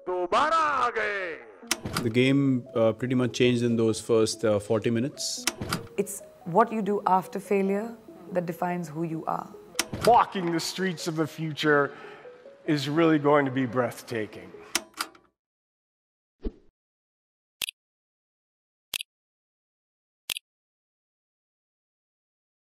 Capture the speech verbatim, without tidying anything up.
दोबारा आ गए. The game uh, pretty much changed in those first uh, forty minutes. It's what you do after failure that defines who you are. Walking the streets of the future is really going to be breathtaking.